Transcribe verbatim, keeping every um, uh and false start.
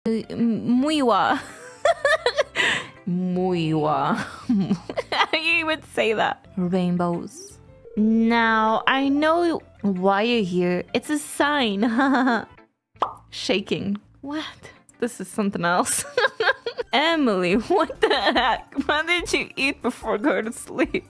Muiwa. Muiwa. How do you even say that? Rainbows. Now, I know why you're here. It's a sign. Shaking. What? This is something else. Emily, what the heck? What did you eat before going to sleep?